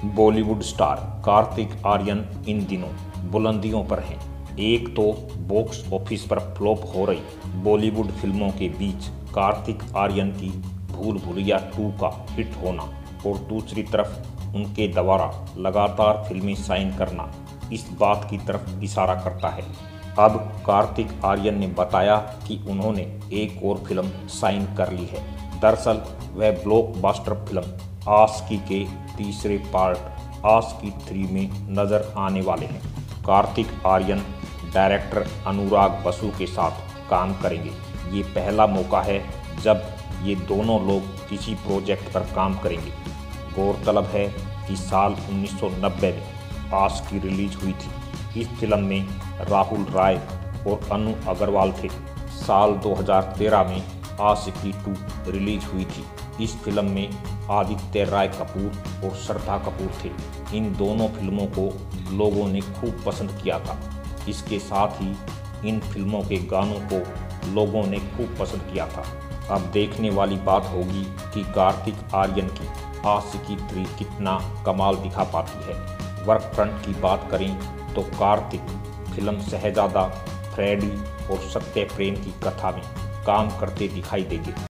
Bollywood star Kartik Aaryan इन दिनों बुलंदियों पर हैं। एक तो बॉक्स ऑफिस पर फ्लॉप हो रही बॉलीवुड फिल्मों के बीच कार्तिक आर्यन की भूल भुलैया 2 का हिट होना और दूसरी तरफ उनके द्वारा लगातार फिल्में साइन करना इस बात की तरफ इशारा करता है। अब कार्तिक आर्यन ने बताया कि उन्होंने एक और फिल्म साइन कर ली है। दरअसल वह ब्लॉकबस्टर फिल्म आशिकी के तीसरे पार्ट आशिकी 3 में नजर आने वाले हैं। कार्तिक आर्यन डायरेक्टर अनुराग बसु के साथ काम करेंगे। ये पहला मौका है जब ये दोनों लोग किसी प्रोजेक्ट पर काम करेंगे। गौरतलब है कि साल 1990 में आशिकी रिलीज हुई थी। इस फिल्म में राहुल राय और अनु अग्रवाल थे। साल 2013 में आशिकी 2 रिलीज हुई थी। इस फिल्म में आदित्य राय कपूर और श्रद्धा कपूर थे। इन दोनों फिल्मों को लोगों ने खूब पसंद किया था। इसके साथ ही इन फिल्मों के गानों को लोगों ने खूब पसंद किया था। अब देखने वाली बात होगी कि कार्तिक आर्यन की आशिकी 3 कितना कमाल दिखा पाती है। वर्क फ्रंट की बात करें तो कार्तिक फिल्म शहजादा, फ्रेडी और सत्य प्रेम की कथा में काम करते दिखाई देंगे।